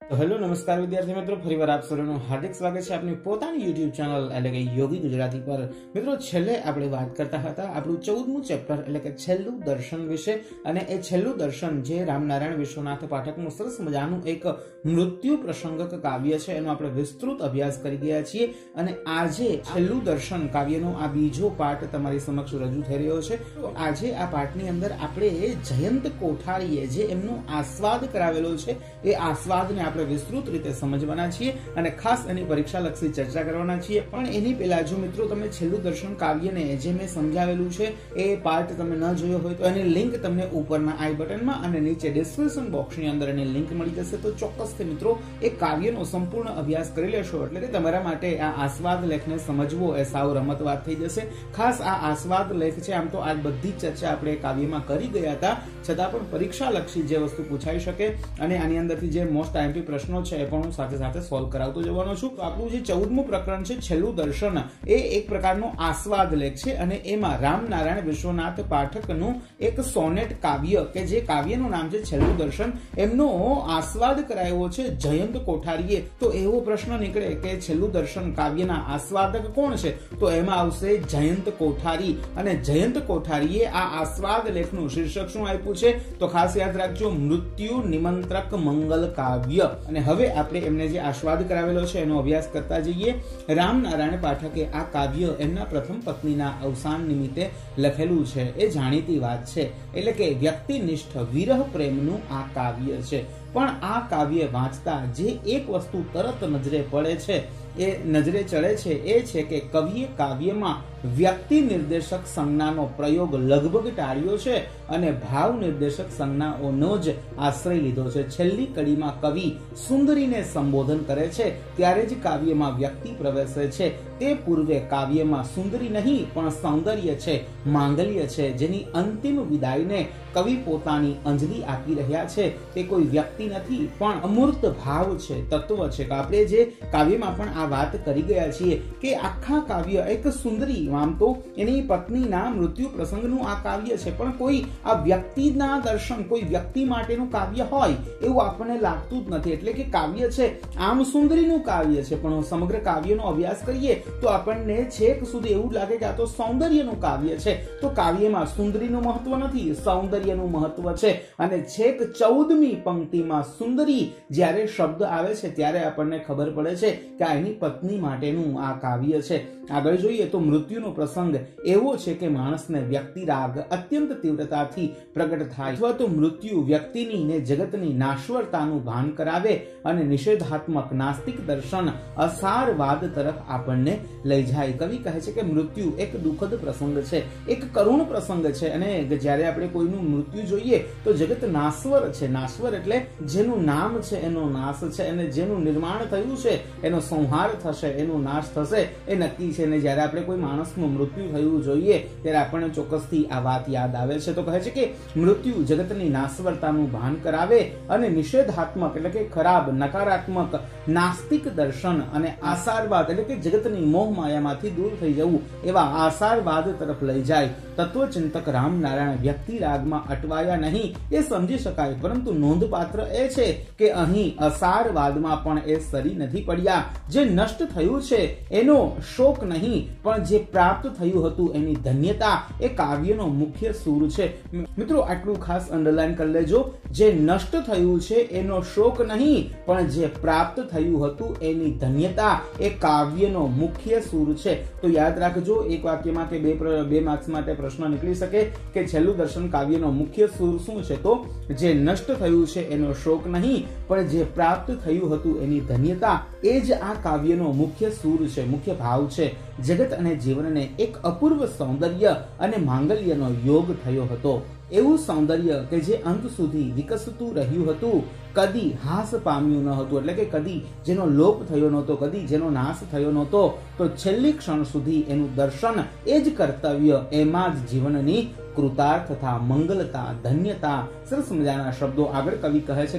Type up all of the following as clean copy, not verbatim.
तो हेलो नमस्कार विद्यार्थी मित्रों, फरीવાર આપ સૌનું હાર્દિક સ્વાગત છે આપની પોતાની YouTube ચેનલ એટલે કે યોગી ગુજરાતી પર। મિત્રો છેલ્લે આપણે વાત કરતા હતા આપણું 14મું ચેપ્ટર એટલે કે છેલ્લું દર્શન વિશે, અને એ છેલ્લું દર્શન જે રામનારાયણ વિશ્વનાથ પાઠકનું સરસ મજાનું એક મૃત્યુ પ્રસંગક કાવ્ય છે એનો આપણે વિસ્તૃત અભ્યાસ કરી ગયા છીએ। અને આજે છેલ્લું દર્શન કાવ્યનો આ બીજો પાઠ તમારી સમક્ષ રજૂ થઈ રહ્યો છે। તો આજે આ પાઠની અંદર આપણે જયંત કોઠારીએ જે એમનો આસ્વાદ કરાવેલો છે એ આસ્વાદને આપણે વિસ્તૃત રીતે સમજવાના છીએ અને ખાસ એની પરીક્ષા લક્ષી ચર્ચા કરવાના છીએ। પણ એની પહેલા જો મિત્રો તમે છેલ્લું દર્શન કાવ્યને જે મેં સમજાવેલું છે એ પાઠ તમે ન જોયો હોય તો એની લિંક તમને ઉપરના આઈ બટનમાં અને નીચે ડિસ્ક્રિપ્શન બોક્સની અંદર એની લિંક મળી જશે। તો ચોક્કસથી મિત્રો એ કાવ્યનો સંપૂર્ણ અભ્યાસ કરી લેશો એટલે કે તમારા માટે આ આસ્વાદ લેખને સમજવો એ સાવ રમત વાત થઈ જશે। ખાસ આ આસ્વાદ લેખ છે, આમ તો આ બધી ચર્ચા આપણે કાવ્યમાં કરી ગયા હતા, છતાં પણ પરીક્ષા લક્ષી જે વસ્તુ પૂછાઈ શકે અને આની અંદરથી જે મોસ્ટ આઈએમપી પ્રશ્નો છે એ પણ હું સાથે સાથે સોલ્વ કરાવતો જવાનો છું। તો આપણું જે 14મું પ્રકરણ છે છેલ્લું દર્શન એ એક પ્રકારનો આસ્વાદ લેખ છે અને એમાં રામનારાયણ વિશ્વનાથ પાઠકનું એક સોનેટ કાવ્ય કે જે કાવ્યનું નામ છે છેલ્લું દર્શન, એમનો આસ્વાદ કરાયો છે જયંત કોઠારીએ। તો એવો પ્રશ્ન નીકળે કે છેલ્લું દર્શન કાવ્યના આસ્વાદક કોણ છે, તો એમાં આવશે જયંત કોઠારી। અને જયંત કોઠારીએ આ આસ્વાદ લેખનું શીર્ષક શું આપ્યું છે તો ખાસ યાદ રાખજો, મૃત્યુ નિમંત્રક મંગલ કાવ્ય। અને હવે આપણે એમને જે આસ્વાદ કરાવેલો છે એનો અભ્યાસ કરતા જઈએ। રામનારાયણ પાઠકે આ કાવ્ય એમના પ્રથમ પત્નીના અવસાન નિમિત્તે લખેલું છે, એ જાણીતી વાત છે, એટલે કે વ્યક્તિનિષ્ઠ વિરહ પ્રેમનું આ કાવ્ય છે। પણ આ કાવ્ય વાંચતા જે એક વસ્તુ તરત નજરે પડે છે એ નજરે ચડે છે એ છે કે કવિએ કાવ્યમાં વ્યક્તિ નિર્દેશક સંજ્ઞાનો પ્રયોગ લગભગ ટાળ્યો છે અને ભાવ નિર્દેશક સંજ્ઞાઓનો જ આશ્રય લીધો છે। છેલ્લી કડીમાં કવિ સુંદરીને સંબોધન કરે છે ત્યારે જ કાવ્યમાં વ્યક્તિ પ્રવેશે છે। તે પૂર્વે કાવ્યમાં સુંદરી નહીં પણ સૌંદર્ય છે, માંગલ્ય છે, જેની અંતિમ વિદાયને કવિ પોતાની અંજલિ આપી રહ્યા છે। તે કોઈ વ્યક્તિ નથી પણ અમૂર્ત ભાવ છે, તત્વ છે। આપણે જે કાવ્યમાં પણ આ વાત કરી ગયા છીએ કે આખા કાવ્ય એક સુંદરી, આમ તો એની પત્નીના મૃત્યુ પ્રસંગનું આ કાવ્ય છે, પણ કોઈ આ વ્યક્તિના દર્શન, કોઈ વ્યક્તિ માટેનું કાવ્ય હોય એવું આપણને લાગતું જ નથી। એટલે કે કાવ્ય છે આમ સુંદરીનું કાવ્ય છે, પણ સમગ્ર કાવ્યનો અભ્યાસ કરીએ તો આપણને છેક સુધી એવું લાગે કે આ તો સૌંદર્યનું કાવ્ય છે। તો કાવ્યમાં સુંદરીનું મહત્વ નથી, સૌંદર્યનું મહત્વ છે। અને છેક 14મી પંક્તિમાં સુંદરી જ્યારે શબ્દ આવે છે ત્યારે આપણને ખબર પડે છે કે આ એની પત્ની માટેનું આ કાવ્ય છે। આગળ જોઈએ તો મૃત્યુનો પ્રસંગ એવો છે કે માણસને વ્યક્તિ રાગ અત્યંત તીવ્રતાથી પ્રગટ થાય અથવા તો મૃત્યુ વ્યક્તિની ને જગતની નાશવરતાનું ભાન કરાવે અને નિષેધાત્મક નાસ્તિક દર્શન અસારવાદ તરફ આપણને લઈ જાય। કવિ કહે છે કે મૃત્યુ એક દુઃખદ પ્રસંગ છે, એક કરુણ પ્રસંગ છે, અને જ્યારે આપણે કોઈનું મૃત્યુ જોઈએ તો જગત નાશવર છે। નાશવર એટલે જેનું નામ છે એનો નાશ છે, અને જેનું નિર્માણ થયું છે એનો સંહાર થશે, એનો નાશ થશે એ નક્કી છે। અને જ્યારે આપણે કોઈ માણસનું મૃત્યુ થયું જોઈએ ત્યારે આપણને ચોક્કસથી આ વાત યાદ આવે છે। તો કહે છે કે મૃત્યુ જગતની નાશવરતાનું ભાન કરાવે અને નિષેધાત્મક એટલે કે ખરાબ, નકારાત્મક, નાસ્તિક દર્શન અને આસારવાદ એટલે કે જગતની મોહ માયામાંથી દૂર થઈ જવું એવા આસારવાદ તરફ લઈ જાય। તત્વચિંતક રામનારાયણ વ્યક્તિ રાગમાં અટવાયા નહીં એ સમજી શકાય, પરંતુ નોંધપાત્ર એ છે કે અહીં અસારવાદમાં પણ એ સરી નથી પડ્યા। જે નષ્ટ થયું છે એનો શોક નહીં પણ જે પ્રાપ્ત થયું હતું એની ધન્યતા એ કાવ્યનો મુખ્ય સૂર છે। મિત્રો આટલું ખાસ અંડરલાઈન કરી લેજો, જે નષ્ટ થયું છે એનો શોક નહીં પણ જે પ્રાપ્ત થયું હતું એની ધન્યતા એ કાવ્યનો મુખ્ય સૂર છે। તો યાદ રાખજો, એક વાક્યમાં કે બે માર્ક્સ માટે પ્રશ્ન નીકળી શકે કે છેલ્લું દર્શન કાવ્યનો મુખ્ય સૂર શું છે, તો જે નષ્ટ થયું છે એનો શોક નહીં પણ જે પ્રાપ્ત થયું હતું એની ધન્યતા એ જ આ કાવ્યનો મુખ્ય સૂર છે, મુખ્ય ભાવ છે। જગત અને જીવનને એક અપૂર્વ સૌંદર્ય અને માંગલ્યનો યોગ થયો હતો, એવું સૌંદર્ય કે જે અંત સુધી વિકસતું રહ્યું હતું, કદી હાસ પામ્યું ન હતું, એટલે કે કદી જેનો લોપ થયો નહોતો, કદી જેનો નાશ થયો નહોતો, તો છેલ્લી ક્ષણ સુધી એનું દર્શન એ જ કર્તવ્ય, એમાં જ જીવનની કૃતાર્થતા, મંગલતા, ધન્યતા। સરસ મજાના શબ્દો આગળ કવિ કહે છે કે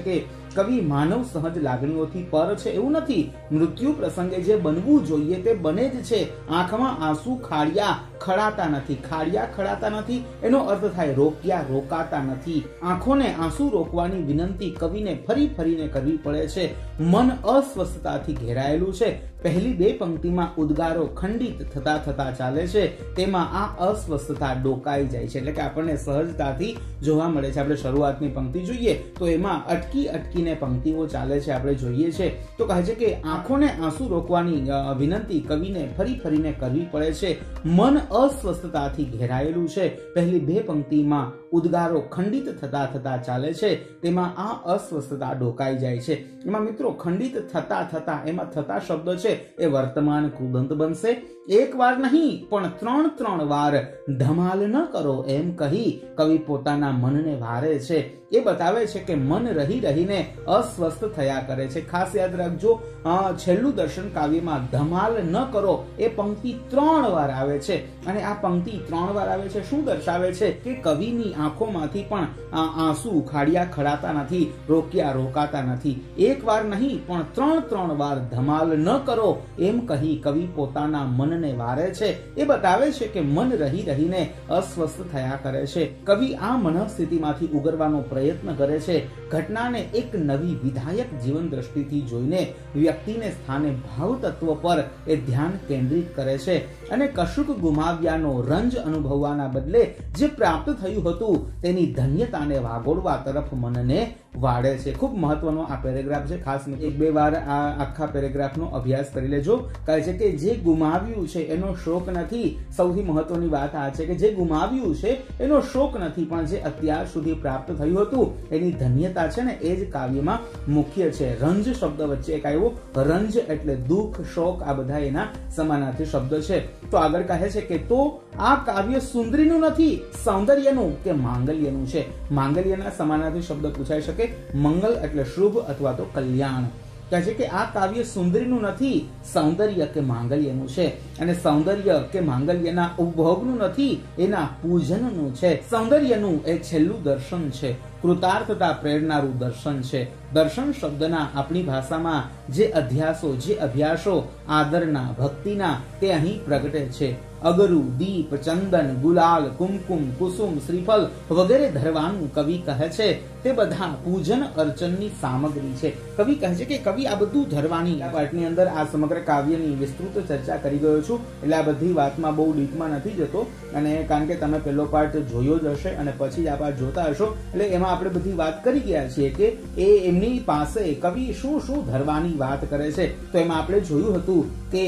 કવિ માનવ સહજ લાગણીઓથી પર છે એવું નથી. મૃત્યુ પ્રસંગે જે બનવું જોઈએ તે બને જ છે. આંખમાં આંસુ ખાડિયા ખડાતા નથી. ખાડિયા ખડાતા નથી એનો અર્થ થાય રોક્યા રોકાતા નથી. આંખોને આંસુ રોકવાની વિનંતી કવિને ફરી ફરીને કરવી પડે છે. મન અસ્વસ્થતાથી ઘેરાયેલું છે. પહેલી બે પંક્તિમાં ઉદ્ગારો ખંડિત થતા થતા ચાલે છે. તેમાં આ અસ્વસ્થતા ડોકાઈ જાય છે, એટલે કે આપણને સહજતાથી જોવા મળે છે. આપણે શરૂઆતની પંક્તિ જોઈએ તો એમાં અટકી અટકીને પંક્તિઓ ચાલે છે. આપણે જોઈએ છે તો કહે છે કે આંખોને આંસુ રોકવાની વિનંતી કવિને ફરી ફરીને કરવી પડે છે. મન અસ્વસ્થતાથી ઘેરાયેલું છે. પહેલી બે પંક્તિમાં ઉદ્ગારો ખંડિત થતા થતા ચાલે છે. તેમાં આ અસ્વસ્થતા ડોકાઈ જાય છે. એમાં મિત્રો ખંડિત થતા થતા, એમાં થતા શબ્દ છે એ વર્તમાન કૃદંત બનશે. એક વાર નહીં પણ ત્રણ વાર ધમાલ ન કરો એમ કહી કવિ પોતાના મનને વારે છે. એ બતાવે છે કે મન રહી રહીને અસ્વસ્થ થયા કરે છે. ખાસ યાદ રાખજો, છેલ્લું દર્શન કાવ્યમાં ધમાલ ન કરો એ પંક્તિ 3 વાર આવે છે. અને આ પંક્તિ 3 વાર આવે છે શું દર્શાવે છે કે કવિની આંખોમાંથી પણ આંસુ ખાડિયા ખડાતા નથી, રોક્યા રોકાતા નથી. એક વાર નહીં પણ ત્રણ વાર ધમાલ ન કરો એમ કહી કવિ પોતાના મનને વારે છે. એ બતાવે છે કે મન રહી રહીને અસ્વસ્થ થયા કરે છે. કવિ આ મનઃસ્થિતિમાંથી ઉગરવાનો પ્રયત્ન કરે છે. ઘટનાને એક નવી વિધાયક જીવન દ્રષ્ટિથી જોઈને વ્યક્તિને સ્થાને ભાવ તત્વ પર એ ધ્યાન કેન્દ્રિત કરે છે અને કશુંક ગુમાવ્યાનો રંજ અનુભવવાના બદલે જે પ્રાપ્ત થયું હતું તેની ધન્યતાને વાગોળવા તરફ મનને વાળે છે. ખૂબ મહત્વનો આ પેરેગ્રાફ છે. ખાસ એક બે વાર આ આખા પેરેગ્રાફનો અભ્યાસ કરી લેજો. કહે છે કે જે ગુમાવ્યું છે એનો શોક નથી. સૌથી મહત્વની વાત આ છે કે જે ગુમાવ્યું છે એનો શોક નથી, પણ જે અત્યાર સુધી પ્રાપ્ત થયું હતું એની ધન્યતા છે ને એ જ કાવ્યમાં મુખ્ય છે. રંજ શબ્દ વચ્ચે એક આવ્યો. રંજ એટલે દુઃખ, શોક, આ બધા એના સમાનાર્થી શબ્દ છે. તો આગળ કહે છે કે તો આ કાવ્ય સુંદરીનું નથી, સૌંદર્યનું કે માંગલ્યનું છે. માંગલ્યના સમાનાર્થી શબ્દ પૂછાઈ શકે. મંગલ એટલે શુભ અથવા તો કલ્યાણ. કહે છે કે આ કાવ્ય સુંદરીનું નથી, સૌંદર્ય કે માંગલ્યનું છે. અને સૌંદર્ય કે માંગલ્યના ઉપભોગનું નથી, એના પૂજનનું છે. સૌંદર્યનું એ છેલ્લું દર્શન છે. કૃતાર્થતા પ્રેરનારું દર્શન છે. દર્શન શબ્દના આપણી ભાષામાં જે અધ્યાસો, જે અભ્યાસો આદરના, ભક્તિના, તે અહીં પ્રગટે છે. અગરુ, દીપ, ચંદન, ગુલાલ, કુમકુમ, કુસુમ, શ્રીફળ વગેરે ધરવાનું કવિ કહે છે તે બધા પૂજન અર્ચનની સામગ્રી છે. કવિ કહે છે કે કવિ આ બધું ધરવાની પાઠની અંદર આ સમગ્ર કાવ્યની વિસ્તૃત ચર્ચા કરી ગયો છું, એટલે આ બધી વાતમાં બહુ ડીપમાં નથી જતો. અને કારણ કે તમે પહેલો પાર્ટ જોયો જ હશે અને પછી જ આ પાર્ટ જોતા હશો, એટલે એમાં આપણે બધી વાત કરી ગયા છીએ કે એ એમની પાસે કવિ શું શું ધરવાની વાત કરે છે. તો એમાં આપણે જોયું હતું કે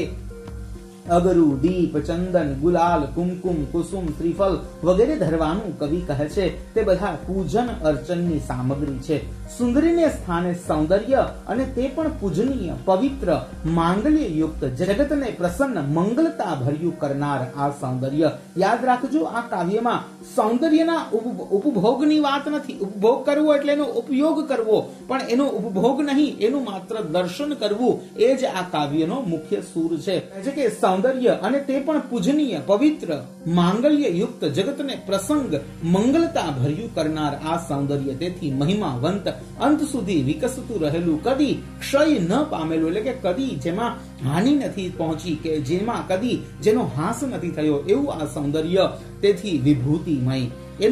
અગરુ, દીપ, ચંદન, ગુલાલ, કુમકુમ, કુસુમ, શ્રીફળ વગેરે ધરવાનું કવિ કહે છે તે બધા પૂજન અર્ચનની સામગ્રી છે. સુંદરીને સ્થાને સૌંદર્ય અને તે પણ પૂજનીય, પવિત્ર, માંગલ્ય યુક્ત, જગતને પ્રસન્ન, મંગલતા ભર્યું કરનાર આ સૌંદર્ય. યાદ રાખજો, આ કાવ્યમાં સૌંદર્યના ઉપભોગની વાત નથી. ઉપભોગ કરવો એટલે એનો ઉપયોગ કરવો, પણ એનો ઉપભોગ નહીં, એનું માત્ર દર્શન કરવું, એ જ આ કાવ્યનો મુખ્ય સૂર છે. કે સૌંદર્ય અને તે પણ પૂજનીય, પવિત્ર, માંગલ્ય યુક્ત, જગતને પ્રસંગ, મંગલતા ભર્યું કરનાર આ સૌંદર્ય. તેથી મહિમાવંત, અંત સુધી વિકસતું રહેલું, કદી ક્ષય ન પામેલું, એટલે કે કદી જેમાં હાનિ નથી પહોંચી, કે જેમાં કદી જેનો હાસ નથી થયો, એવું આ સૌંદર્ય. તેથી વિભૂતિમય.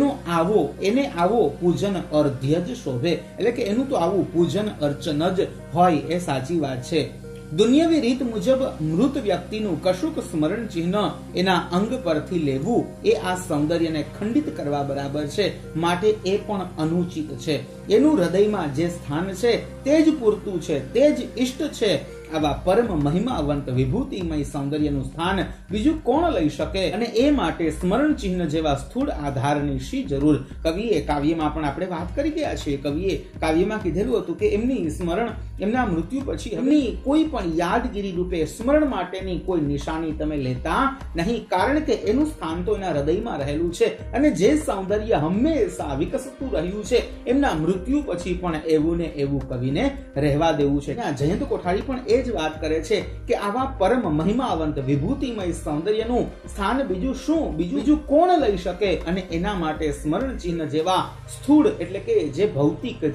એને આવો પૂજન અર્ધ્ય જ શોભે, એટલે કે એનું તો આવું પૂજન અર્ચન જ હોય એ સાચી વાત છે. દુનિયાવી રીત મુજબ મૃત વ્યક્તિનું કશુંક સ્મરણ ચિહ્ન એના અંગ પરથી લેવું એ આ સૌંદર્યને ખંડિત કરવા બરાબર છે. માટે એ પણ અનુચિત છે. એનું હૃદયમાં જે સ્થાન છે તે જ પૂરતું છે, તે જ ઇષ્ટ છે. આવા પરમ મહિમાવંત વિભૂતિમય સૌંદર્યનું સ્થાન બીજું કોણ લઈ શકે? અને એ માટે સ્મરણ ચિહ્ન જેવા સ્થૂળ આધારની શી જરૂર? કવિએ કાવ્યમાં પણ આપણે વાત કરી ગયા છીએ. કવિએ કાવ્યમાં કીધેલું હતું કે એમની સ્મરણ, એમના મૃત્યુ પછી એમની કોઈ પણ યાદગીરી રૂપે સ્મરણ માટેની કોઈ નિશાની તમે લેતા નહીં, કારણ કે એનું સ્થાન તો એના હૃદયમાં રહેલું છે. અને જે સૌંદર્ય હંમેશા વિકસતું રહ્યું છે, એમના મૃત્યુ પછી પણ એવું ને એવું કવિને રહેવા દેવું છે. જયંત કોઠારી પણ એ જ વાત કરે છે કે આવા પરમ મહિમાવંત વિભૂતિમય સૌંદર્યનું સ્થાન બીજું શું, બીજું કોણ લઈ શકે? અને એના માટે સ્મરણ ચિહ્ન જેવા સ્થૂળ, એટલે કે જે ભૌતિક, જે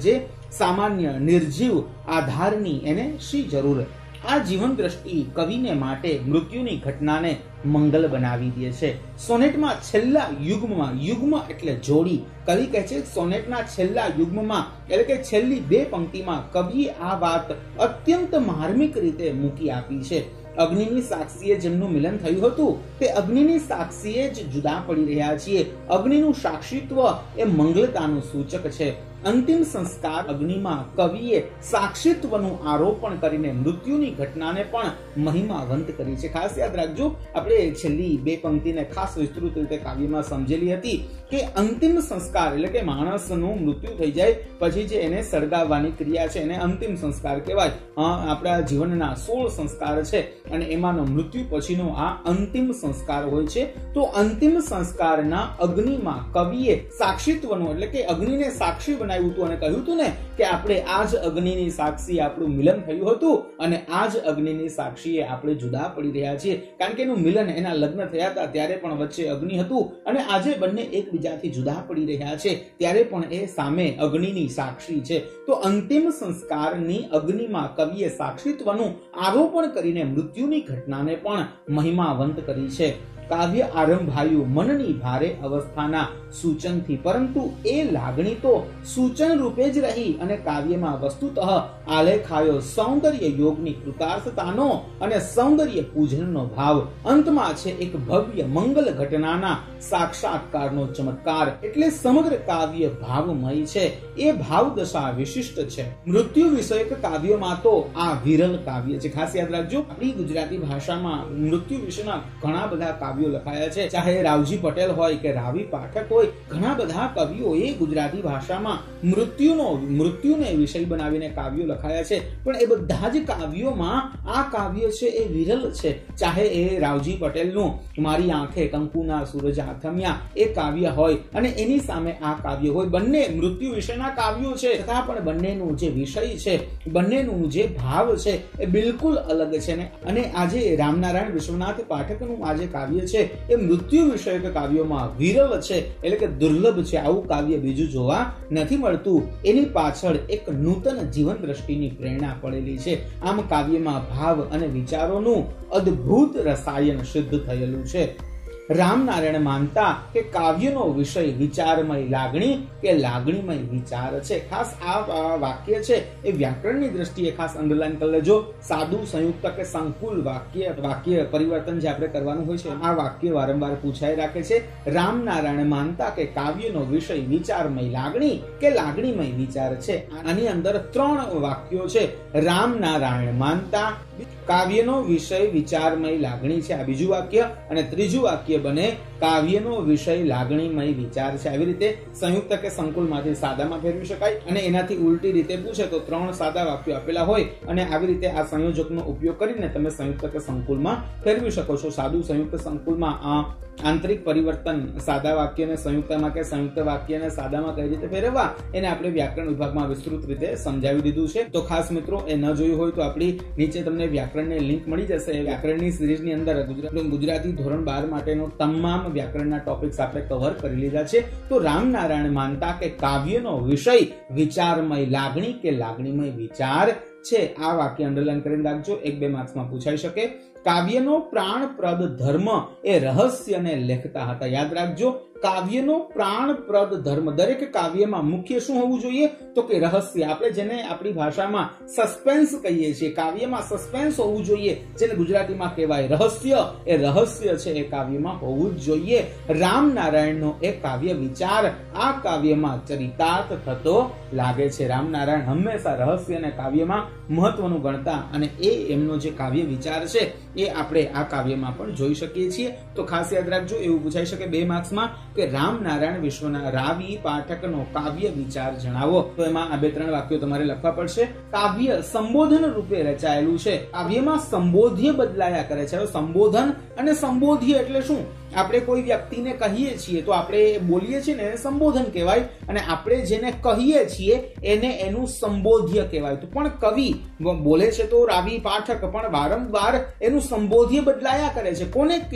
સામાન્ય નિર્જીવ આધારની એને શી જરૂર? આ જીવન દ્રષ્ટિ કવિને માટે મૃત્યુની ઘટનાને મંગલ બનાવી દે છે. સોનેટમાં છેલ્લા યુગ્મમાં, યુગ્મ એટલે જોડી, કવિ કહે છે સોનેટના છેલ્લા યુગ્મમાં એટલે કે છેલ્લી 2 પંક્તિમાં કવિએ આ વાત અત્યંત માર્મિક રીતે મૂકી આપી છે. અગ્નિની સાક્ષીએ જેમનું મિલન થયું હતું તે અગ્નિની સાક્ષીએ જ જુદા પડી રહ્યા છીએ. અગ્નિનું સાક્ષીત્વ એ મંગલતાનું સૂચક છે. અંતિમ સંસ્કાર અગ્નિમાં કવિએ સાક્ષીત્વનું આરોપણ કરીને મૃત્યુની ઘટનાને પણ મહિમાવંત કરી છે. ખાસ યાદ રાખજો, આપણે છેલ્લી 2 પંક્તિને ખાસ વિસ્તૃત રીતે કાવ્યમાં સમજેલી હતી કે અંતિમ સંસ્કાર એટલે કે માણસનું મૃત્યુ થઈ જાય પછી જે એને સળગાવવાની ક્રિયા છે એને અંતિમ સંસ્કાર કહેવાય. આપણા જીવનના 16 સંસ્કાર છે અને એમાંનો મૃત્યુ પછીનો આ અંતિમ સંસ્કાર હોય છે. તો અંતિમ સંસ્કારના અગ્નિમાં કવિએ સાક્ષીત્વનું એટલે કે અગ્નિને સાક્ષી બનાવ્યું હતું અને કહ્યું હતું ને કે આપણે આ જ અગ્નિની સાક્ષી આપણું મિલન થયું હતું અને આ જ અગ્નિની સાક્ષીએ આપણે જુદા પડી રહ્યા છીએ. કારણ કે એનું મિલન, એના લગ્ન થયા હતા ત્યારે પણ વચ્ચે અગ્નિ હતું અને આજે બંને એકબીજાથી જુદા પડી રહ્યા છે ત્યારે પણ એ સામે અગ્નિની સાક્ષી છે. તો અંતિમ સંસ્કારની અગ્નિમાં કવિએ સાક્ષીત્વનું આરોપણ કરીને મૃત્યુની ઘટનાને પણ મહિમાવંત કરી છે. કાવ્ય આરંભાયું મનની ભારે અવસ્થાના સૂચનથી, પરંતુ એ લાગણી તો સૂચન રૂપે જ રહી અને કાવ્યમાં વસ્તુતઃ આલેખાયો સૌંદર્ય યોગની કૃતાર્થતાનો અને સૌંદર્ય પૂજનનો ભાવ. અંતમાં છે એક ભવ્ય મંગલ ઘટનાના સાક્ષાત્કારનો ચમત્કાર. એટલે સમગ્ર કાવ્ય ભાવમય છે. એ ભાવ દશા વિશિષ્ટ છે. મૃત્યુ વિષયક કાવ્યોમાં તો આ વિરલ કાવ્ય છે. ખાસ યાદ રાખજો, આપણી ગુજરાતી ભાષામાં મૃત્યુ વિશેના ઘણા બધા કાવ્યો લખાયા છે. ચાહે રાવજી પટેલ હોય કે રાવી પાઠક હોય, ઘણા બધા કવિઓએ ગુજરાતી ભાષામાં મૃત્યુને વિષય બનાવીને કાવ્યો લખાયા છે. પણ એ બધા જ કાવ્યોમાં આ કાવ્ય છે એ વિરલ છે. ચાહે એ રાવજી પટેલનું મારી આંખે કંકુના સૂરજ આથમ્યા એ કાવ્ય હોય અને એની સામે આ કાવ્ય હોય, બંને મૃત્યુ વિશેના કાવ્યો છે તથા પણ બંનેનું જે વિષય છે, બંનેનું જે ભાવ છે એ બિલકુલ અલગ છે. અને આજે રામનારાયણ વિશ્વનાથ પાઠકનું આ જે કાવ્ય છે એ મૃત્યુ વિષયક કાવ્યોમાં વિરલ છે, એટલે કે દુર્લભ છે. આવું કાવ્ય બીજું જોવા નથી મળતું. એની પાછળ એક નૂતન જીવન દ્રષ્ટિની પ્રેરણા પડેલી છે. આમ કાવ્યમાં ભાવ અને વિચારોનું અદ્ભુત રસાયણ સિદ્ધ થયેલું છે. રામનારાયણ માનતા કે કાવ્યનો વિષય વિચારમય લાગણી કે લાગણીમય વિચાર છે. ખાસ આ વાક્ય છે એ વ્યાકરણની દ્રષ્ટિએ ખાસ અંડરલાઈન કરી લેજો. સાદું, સંયુક્ત કે સંકુલ વાક્ય પરિવર્તન જે આપણે કરવાનું હોય છે આ વાક્ય વારંવાર પૂછાઈ રાખે છે. રામનારાયણ માનતા કે કાવ્યનો વિષય વિચારમય લાગણી કે લાગણીમય વિચાર છે. આની અંદર 3 વાક્યો છે. રામનારાયણ માનતા કાવ્યનો વિષય વિચારમય લાગણી છે, આ બીજું વાક્ય. અને ત્રીજું વાક્ય બને કાવ્યનો વિષય લાગણીમય વિચાર છે. આવી રીતે સંયુક્ત કે સંકુલમાંથી સાદામાં ફેરવી શકાય અને એનાથી ઉલટી રીતે પૂછે તો 3 સાદા વાક્યો આપેલા હોય અને આવી રીતે આ સંયોજકનો ઉપયોગ કરીને તમે સંયુક્ત કે સંકુલમાં ફેરવી શકો છો. સાદું, સંયુક્ત, સંકુલમાં આ આંતરિક પરિવર્તન સાદા વાક્યને સંયુક્તમાં કે સંયુક્ત વાક્યને સાદામાં કઈ રીતે ફેરવવા એને આપણે વ્યાકરણ વિભાગમાં વિસ્તૃત રીતે સમજાવી દીધું છે. તો ખાસ મિત્રો એ ન જોયું હોય તો આપણી નીચે તમને વ્યાકરણની લિંક મળી જશે. વ્યાકરણની સિરીઝની અંદર ગુજરાતી ધોરણ 12 માટેનો તમામ વ્યાકરણના ટોપિક્સ આપણે કવર કરી લીધા છે. તો રામનારાયણ માનતા કે કાવ્યનો વિષય વિચારમય લાગણી કે લાગણીમય વિચાર છે. આ વાક્ય અંડરલાઈન કરીને રાખજો, 1-2 માર્ક્સમાં પૂછાઈ શકે. કાવ્યનો પ્રાણપ્રદ ધર્મ એ રહસ્યને લેખતા હતા. યાદ રાખજો, કાવ્યનો પ્રાણપ્રદ ધર્મ. દરેક કાવ્યમાં મુખ્ય શું હોવું જોઈએ તો કે રહસ્ય. આપણે જેને આપણી ભાષામાં સસ્પેન્સ કહીએ છીએ, કાવ્યમાં સસ્પેન્સ હોવું જોઈએ, જેને ગુજરાતીમાં કહેવાય રહસ્ય. એ રહસ્ય છે એ કાવ્યમાં હોવું જ જોઈએ. રામનારાયણનો એ કાવ્ય વિચાર આ કાવ્યમાં ચરિતાર્થ થતો લાગે છે. રામનારાયણ હંમેશા રહસ્યને કાવ્યમાં મહત્વનું ગણતા અને એ એમનો જે કાવ્ય વિચાર છે એ આપણે આ કાવ્યમાં પણ જોઈ શકીએ છીએ. તો ખાસ યાદ રાખજો, એવું પૂછાઈ શકે 2 માર્ક્સમાં કે રામનારાયણ વિશ્વના રાવી પાઠકનો કાવ્ય વિચાર જણાવો. તો એમાં આ 2-3 વાક્યો તમારે લખવા પડશે. કાવ્ય સંબોધન રૂપે રચાયેલું છે. કાવ્યમાં સંબોધ્ય બદલાયા કરે છે. સંબોધન અને સંબોધ્ય એટલે શું? આપણે કોઈ વ્યક્તિને કહીએ છીએ તો આપણે બોલીએ છીએ ને એને સંબોધન કહેવાય અને આપણે જેને કહીએ છીએ એને એનું સંબોધ્ય કહેવાય. તો પણ કવિ બોલે છે તો રાવી પાઠક પણ વારંવાર એનું સંબોધ્ય બદલાયા કરે છે. કોને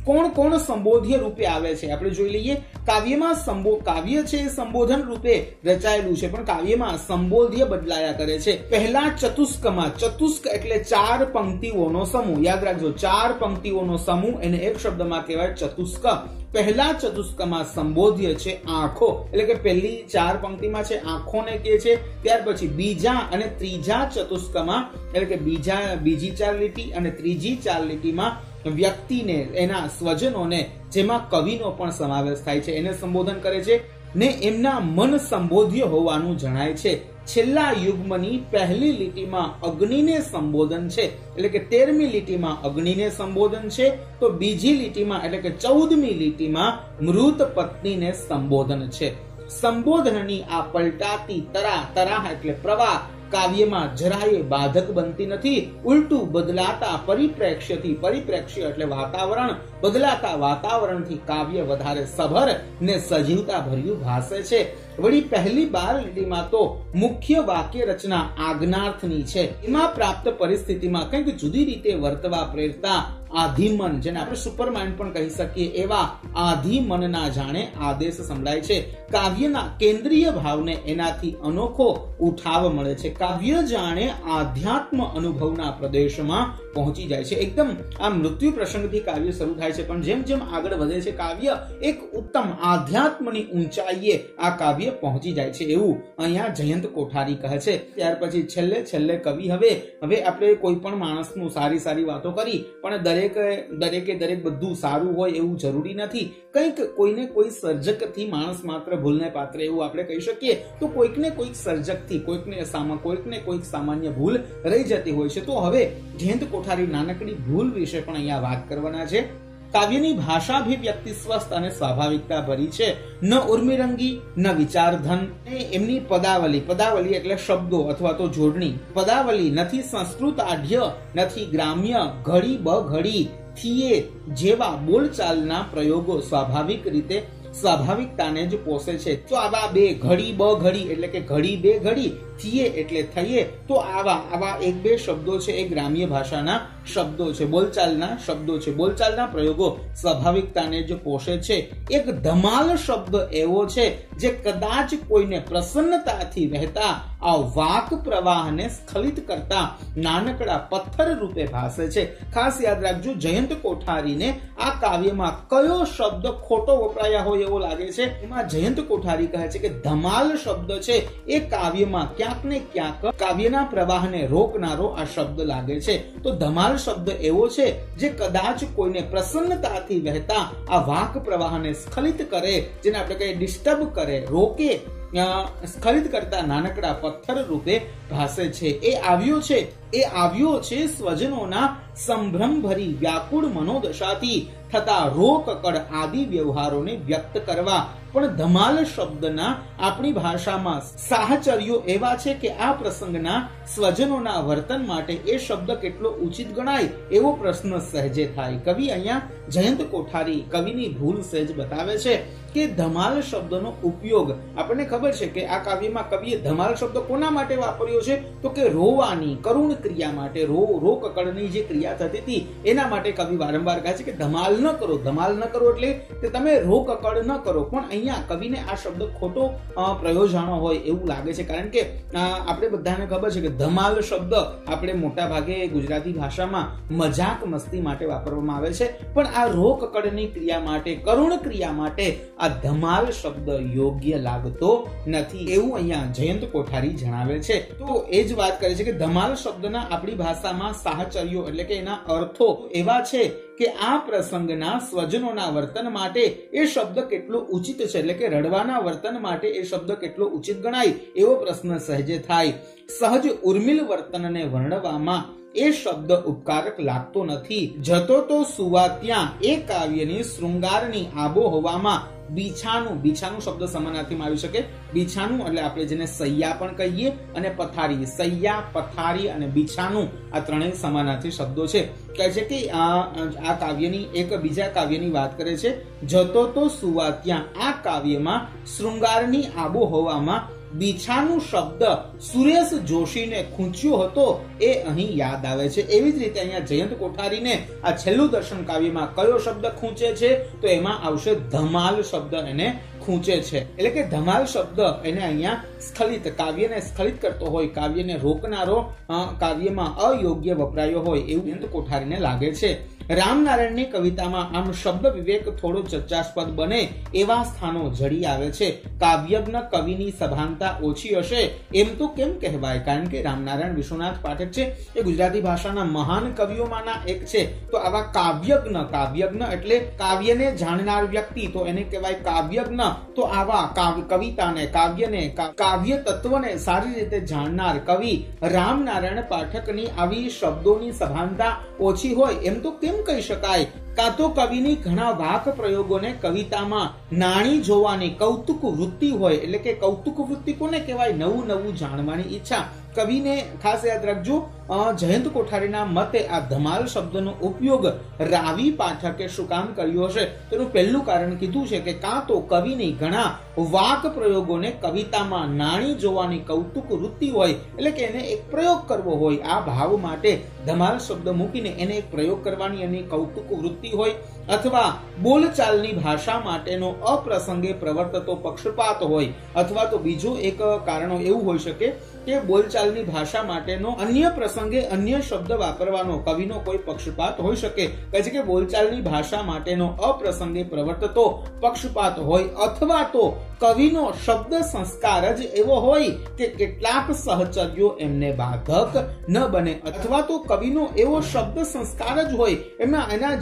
કોણ કોણ સંબોધ્ય રૂપે આવે છે આપણે જોઈ લઈએ. કાવ્યમાં કાવ્ય છે એ સંબોધન રૂપે રચાયેલું છે, પણ કાવ્યમાં સંબોધ્ય બદલાયા કરે છે. પહેલા ચતુષ્કમાં, ચતુષ્ક એટલે 4 પંક્તિઓનો સમૂહ, યાદ રાખજો 4 પંક્તિઓનો સમૂહ, એને એક શબ્દમાં કહેવાય ચતુષ્ક. પહેલા ચતુષ્કમાં સંબોધ્ય છે આંખો, એટલે કે પહેલી 4 પંક્તિમાં છે આંખોને કહે છે. ત્યાર પછી બીજા અને ત્રીજા ચતુષ્કમાં, એટલે કે બીજી 4 લીટી અને ત્રીજી 4 લીટીમાં વ્યક્તિને, એના સ્વજનોને, જેમાં કવિનો પણ સમાવેશ થાય છે, એને સંબોધન કરે છે ને એમના મન સંબોધ્ય હોવાનું જણાય છે. છેલ્લા યુગ્મની પહેલી લીટીમાં અગ્નિને સંબોધન છે, એટલે કે 13મી લીટીમાં અગ્નિને સંબોધન છે, તો બીજી લીટીમાં એટલે કે 14મી લીટીમાં મૃત પત્નીને સંબોધન છે. સંબોધનની આ પલટાતી તરાહ એટલે પ્રવાહ કાવ્યમાં જરાય બાધક બનતી નથી. ઉલટું બદલાતા પરિપ્રેક્ષ્યથી, પરિપ્રેક્ષ્ય એટલે વાતાવરણ, બદલાતા વાતાવરણથી કાવ્ય વધારે સભર ને સજીવતા ભર્યું ભાસે છે. વળી પહેલી 12 લીટીમાં તો મુખ્ય વાક્ય રચના આજ્ઞાર્થની છે. એમાં પ્રાપ્ત પરિસ્થિતિમાં કંઈક જુદી રીતે વર્તવા પ્રેરતા આધિમન, જેને આપણે સુપરમાઇન્ડ પણ કહી શકીએ, એવા આધિમનના જાણે આદેશ સંભળાય છે. કાવ્યના કેન્દ્રીય ભાવને એનાથી અનોખો ઉઠાવ મળે છે. કાવ્ય જાણે આધ્યાત્મ અનુભવના પ્રદેશમાં પહોંચી જાય છે. એકદમ આ મૃત્યુ પ્રસંગથી કાવ્ય શરૂ થાય છે, પણ જેમ જેમ આગળ વધે છે કાવ્ય એક ઉત્તમ આધ્યાત્મની ઊંચાઈએ આ કાવ્ય પહોંચી જાય છે, એવું અહીંયા જયંત કોઠારી કહે છે. ત્યાર પછી છેલ્લે કવિ હવે આપણે કોઈ પણ માણસનું સારી વાતો કરી, પણ દરેક બધું સારું હોય એવું જરૂરી નથી. કંઈક કોઈને કોઈ સર્જકથી માણસ માત્ર ભૂલને પાત્ર એવું આપણે કહી શકીએ. તો કોઈકને કોઈક સર્જકથી કોઈકને કોઈક સામાન્ય ભૂલ રહી જતી હોય છે. તો હવે જયંત કોઠારી નાનકડી ભૂલ વિશે પણ અહીંયા વાત કરવાના છે. કાવ્યની ભાષાભિવ્યક્તિ સ્વસ્થ અને સ્વાભાવિકતા ભરી છે. ન ઉર્મિરંગી, ન વિચારધન. એમની પદાવલી એટલે શબ્દો અથવા તો જોડણી. પદાવલી નથી સંસ્કૃત આઢ્ય, નથી ગ્રામ્ય, ઘડી બઘડી, થીએ જેવા બોલચાલના પ્રયોગો સ્વાભાવિક રીતે સ્વાભાવિકતાને જ પોષે છે. તો આવા બે ઘડી બઘડી એટલે કે ઘડી બે ઘડી, થીએ એટલે થઈએ, તો આવા 1-2 શબ્દો છે એ ગ્રામ્ય ભાષાના શબ્દો છે, બોલચાલના શબ્દો છે. બોલચાલના પ્રયોગો સ્વાભાવિકતાને જ પોષે છે. એક ધમાલ શબ્દ એવો છે જે કદાચ કોઈને પ્રસન્નતાથી વહેતા આ વાક પ્રવાહને સ્ખલિત કરતા નાનકડા પથ્થર રૂપે ભાસે છે. ખાસ યાદ રાખજો, જયંત કોઠારીને આ કાવ્યમાં કયો શબ્દ ખોટો વપરાયા હોય એવો લાગે છે. એમાં જયંત કોઠારી કહે છે કે ધમાલ શબ્દ છે એ કાવ્યમાં ક્યાંક ને ક્યાંક કાવ્યના પ્રવાહને રોકનારો આ શબ્દ લાગે છે. તો ધમાલ શબ્દ એવો છે જે કદાચ કોઈને પ્રસન્નતાથી વહેતા આ વાક પ્રવાહને સ્ખલિત કરે, જેને આપણે કહીએ ડિસ્ટર્બ કરે, રોકે, સ્ખલિત કરતા નાનકડા પથ્થર રૂપે ભાસે છે. એ આવ્યો છે સ્વજનોના સંભ્રમ ભરી વ્યાકુળ મનોદશાથી થતા રોકકડ આદિ વ્યવહારોને વ્યક્ત કરવા. પણ ધમાલ શબ્દના આપણી ભાષામાં સાહચર્યો એવા છે કે આ પ્રસંગના સ્વજનોના વર્તન માટે એ શબ્દ કેટલો ઉચિત ગણાય એવો પ્રશ્ન સહેજે થાય. કવિ અહીંયા જયંત કોઠારી કવિની ભૂલ સહેજ બતાવે છે કે ધમાલ શબ્દનો ઉપયોગ, આપણને ખબર છે કે આ કાવ્યમાં કવિએ ધમાલ શબ્દ કોના માટે વાપર્યો છે, તો કે રોવાની કરુણ ક્રિયા માટે, રોકકડની જે ક્રિયા થતી હતી એના માટે કવિ વારંવાર કહે છે કે ધમાલ ન કરો એટલે કે તમે રોકકડ ન કરો. પણ અહીંયા કવિને આ શબ્દ ખોટો પ્રયોજાણો હોય એવું લાગે છે, કારણ કે આપણે બધાને ખબર છે કે ધમાલ શબ્દ આપણે મોટા ભાગે ગુજરાતી ભાષામાં મજાક મસ્તી માટે વાપરવામાં આવે છે, પણ આ રોકકડની ક્રિયા માટે, કરુણ ક્રિયા માટે આ ધમાલ શબ્દ યોગ્ય લાગતો નથી એવું અહીંયા જયંત કોઠારી જણાવે છે. તો એ જ વાત કરે છે કે ધમાલ શબ્દના આપણી ભાષામાં સાહચર્યો એટલે કે એના અર્થો એવા છે કે આ પ્રસંગના સ્વજનોના વર્તન માટે એ શબ્દ કેટલો ઉચિત છે, એટલે કે રડવાના વર્તન માટે એ શબ્દ કેટલો ઉચિત ગણાય એવો પ્રશ્ન સહેજે થાય. સહજ ઉર્મિલ વર્તનને વર્ણવામાં એ શબ્દ ઉપકારક લાગતો નથી. જતો તો સુવા ત્યાં એ કાવ્યની શૃંગારની આબોહવામાં બીછાનું શબ્દ સમાનાર્થીમાં આવી શકે. બીછાનું એટલે આપણે જેને સૈયા પણ કહીએ, અને પથારી, સૈયા, પથારી અને બીછાનું આ ત્રણેય સમાનાર્થી શબ્દો છે. કહે છે કે આ કાવ્યની એક બીજા કાવ્યની વાત કરે છે, જતો તો સુવા ત્યાં. આ કાવ્યમાં શૃંગારની આબોહવામાં બીછાનું શબ્દ સુરેશ જોશીને ખૂંચ્યો હતો એ અહીં યાદ આવે છે। એવી જ રીતે અહીંયા જયંત કોઠારીને આ છેલ્લું દર્શન કાવ્યમાં કયો શબ્દ ખૂંચે છે તો એમાં આવશે ધમાલ શબ્દ એને ખૂંચે છે। એટલે કે ધમાલ શબ્દ એને અહીંયા સ્ખલિત, કાવ્યને સ્ખલિત કરતો હોય, કાવ્યને રોકનારો, કાવ્યમાં અયોગ્ય વપરાયો હોય એવું જયંત કોઠારીને લાગે છે। રામનારાયણની કવિતામાં આમ શબ્દ વિવેક થોડો ચર્ચાસ્પદ બને એવા સ્થાનો જડી આવે છે। કાવ્યજ્ઞ કવિની સભાનતા ઓછી હશે એમ તો કેમ કહેવાય, કારણ કે રામનારાયણ વિશ્વનાથ પાઠક છે એ ગુજરાતી ભાષાના મહાન કવિઓમાંના એક છે। તો આવા કાવ્યજ્ઞ, કાવ્યજ્ઞ એટલે કાવ્યને જાણનાર વ્યક્તિ, તો એને કહેવાય કાવ્યજ્ઞ। તો આવા કવિતાને, કાવ્યને, કાવ્ય તત્વને સારી રીતે જાણનાર કવિ રામનારાયણ પાઠકની આવી શબ્દોની સભાનતા ઓછી હોય એમ તો કેમ કહી શકાય? કાં તો કવિની ઘણા વાક પ્રયોગોને કવિતામાં નાણી જોવાની કૌતુક વૃત્તિ હોય, એટલે કે કૌતુક વૃત્તિ કોને કહેવાય? નવું નવું જાણવાની ઈચ્છા। કવિને ખાસ યાદ રાખજો, જયંત કોઠારીના મતે આ ધમાલ શબ્દનો ઉપયોગ રાવી પાઠકે શું કામ કર્યો હશે? તેનું પહેલું કારણ કીધું છે કે કાં તો કવિની ઘણા વાક પ્રયોગોને કવિતામાં નાણી જોવાની કૌતુક વૃત્તિ હોય, એટલે કે એને એક પ્રયોગ કરવો હોય, આ ભાવ માટે ધમાલ શબ્દ મૂકીને એને એક પ્રયોગ કરવાની એની કૌતુક વૃત્તિ હોય, અથવા બોલચાલની ભાષા માટેનો અપ્રસંગે પ્રવર્તતો પક્ષપાત હોય, અથવા તો બીજું એક કારણ એવું હોઈ શકે કે બોલચાલની ભાષા માટેનો અન્ય પ્રસંગે અન્ય શબ્દ વાપરવાનો કવિનો કોઈ પક્ષપાત હોઈ શકે। કહે છે કે બોલચાલની ભાષા માટેનો અપ્રસંગે પ્રવર્તતો પક્ષપાત હોય, અથવા તો કવિનો શબ્દ સંસ્કાર જ એવો હોય કે કેટલાક સહચર્યો એમને બાધક ન બને, અથવા તો કવિનો એવો શબ્દ સંસ્કાર જ હોય, એના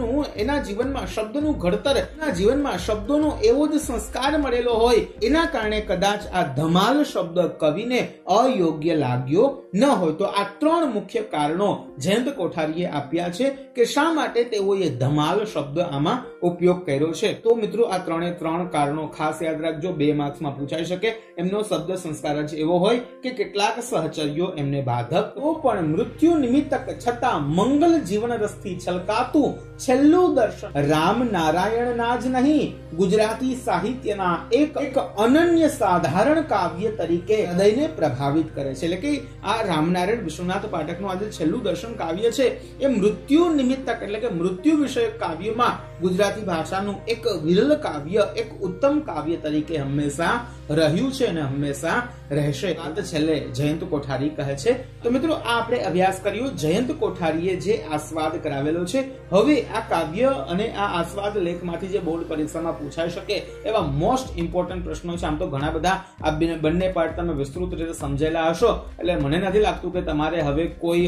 જીવનમાં શબ્દનું ઘડતર, એના જીવનમાં શબ્દોનો એવો જ સંસ્કાર મળેલો હોય, એના કારણે કદાચ આ ધમાલ શબ્દ કવિને અયોગ્ય લાગ્યો ન હોય। તો આ ત્રણ મુખ્ય કારણો જયંત કોઠારીએ આપ્યા છે કે શા માટે તેઓએ ધમાલ શબ્દ આમાં ઉપયોગ કર્યો છે। તો મિત્રો આ ત્રણે ત્રણ કારણો ખાસ યાદ રાખજો, 2 માર્ક્સમાં પૂછાઈ શકે। એમનો શબ્દ સંસ્કાર જ એવો હોય કે કેટલાક સહચર્યો એમને બાધક, તો પણ મૃત્યુ નિમિત્તક છતાં મંગલ જીવન રસથી છલકાતું છેલ્લું દર્શન રામ નારાયણના જ નહીં, ગુજરાતી સાહિત્યના એક અનન્ય સાધારણ કાવ્ય તરીકે હૃદયને પ્રભાવિત કરે છે। એટલે કે આ રામનારાયણ વિશ્વનાથ પાઠકનું આજે છેલ્લું દર્શન કાવ્ય છે એ મૃત્યુ નિમિત્તક એટલે કે મૃત્યુ વિષયક કાવ્યમાં ગુજરાતી ભાષાનું એક વિરલ કાવ્ય, એક ઉત્તમ કાવ્ય તરીકે હંમેશા રહ્યું છે અને હંમેશા રહેશે। આ તો છેલ્લે જયંત કોઠારી કહે છે। તો મિત્રો આ આપણે અભ્યાસ કર્યો જયંત કોઠારીએ જે આસ્વાદ કરાવેલો છે। હવે આ કાવ્ય અને આ આસ્વાદ લેખમાંથી જે બોર્ડ પરીક્ષામાં પૂછાઈ શકે એવા મોસ્ટ ઇમ્પોર્ટન્ટ પ્રશ્નો છે। આમ તો ઘણા બધા આ બંને પાઠ તમે વિસ્તૃત રીતે સમજેલા હશો, એટલે મને નથી લાગતું કે તમારે હવે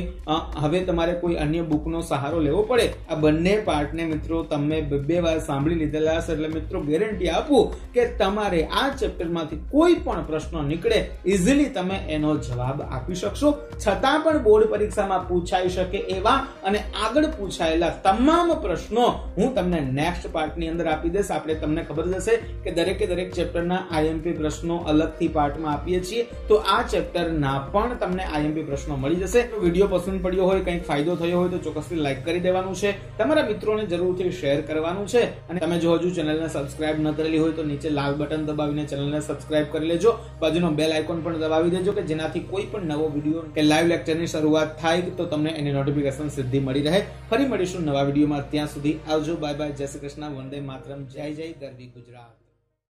તમારે કોઈ અન્ય બુકનો સહારો લેવો પડે। આ બંને પાઠને મિત્રો તમે 2 વાર સાંભળી લીધેલા હશે, એટલે મિત્રો ગેરંટી આપું કે તમારે આ ચેપ્ટરમાંથી કોઈ પણ પ્રશ્ન નીકળે ઇઝીલી તમે એનો જવાબ આપી શકશો। છતાં પણ બોર્ડ પરીક્ષામાં પૂછાઈ શકે એવા અને આગળ પૂછાયેલા તમામ પ્રશ્નો હું તમને નેક્સ્ટ પાર્ટની અંદર આપી દઈશ। આપણે તમને ખબર જ હશે કે દરેકે દરેક ચેપ્ટરના આઈએમપી પ્રશ્નો અલગથી પાર્ટમાં આપીએ છીએ, તો આ ચેપ્ટરના પણ તમને આઈએમપી પ્રશ્નો મળી જશે। વિડીયો પસંદ પડ્યો હોય, કંઈક ફાયદો થયો હોય તો ચોક્કસથી લાઈક કરી દેવાનું છે, તમારા મિત્રોને જરૂરથી શેર કરવાનું છે, અને તમે જો હજુ ચેનલને સબસ્ક્રાઇબ ન કરેલી હોય તો નીચે લાલ બટન દબાવીને ચેનલને સબસ્ક્રાઇબ કરી લેજો, બાજુનો બેલ આઇકોન પણ દબાવી દેજો કે જેનાથી કોઈ પણ નવો વિડીયો કે લાઈવ લેક્ચરની શરૂઆત થાય તો તમને એની નોટિફિકેશન સીધી મળી રહે। ફરી મળીશું નવા વિડીયોમાં, ત્યાં સુધી આવજો, બાય બાય, જય શ્રી કૃષ્ણ, વંદે માતરમ, જય જય ગરવી ગુજરાત।